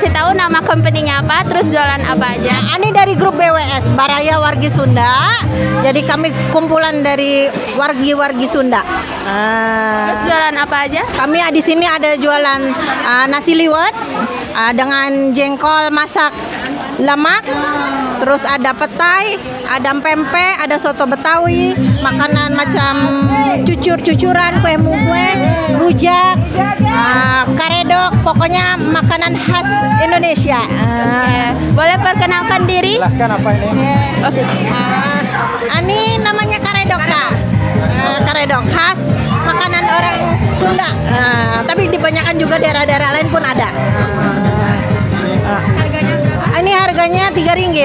kasih tahu nama company-nya apa, terus jualan apa aja? Ini dari grup BWS, Baraya Wargi Sunda. Jadi kami kumpulan dari wargi-wargi Sunda. Terus jualan apa aja? Kami di sini ada jualan nasi liwet dengan jengkol masak lemak. Terus ada petai, ada pempek, ada soto Betawi, makanan macam cucuran, kue mungkue, rujak, karedok, pokoknya makanan khas Indonesia. Boleh perkenalkan diri? Jelaskan apa ini? Oke. Ini namanya karedok, Kak. Karedok khas makanan orang Sunda. Tapi dibanyakan juga daerah-daerah lain pun ada. Harganya berapa? Ini harganya Rp3.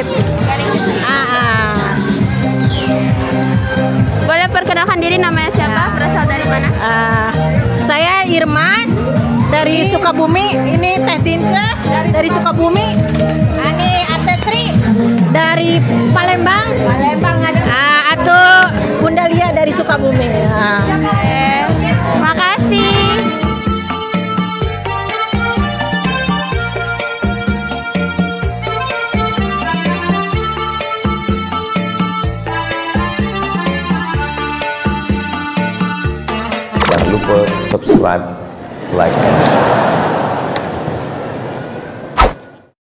Boleh perkenalkan diri, namanya siapa? Berasal dari mana? Saya Irma dari Sukabumi. Ini Teh Tince dari Sukabumi. Ini Ate Sri dari Palembang. Ada. Atau Bunda Lia dari Sukabumi. Makasih. Jangan lupa subscribe, like, and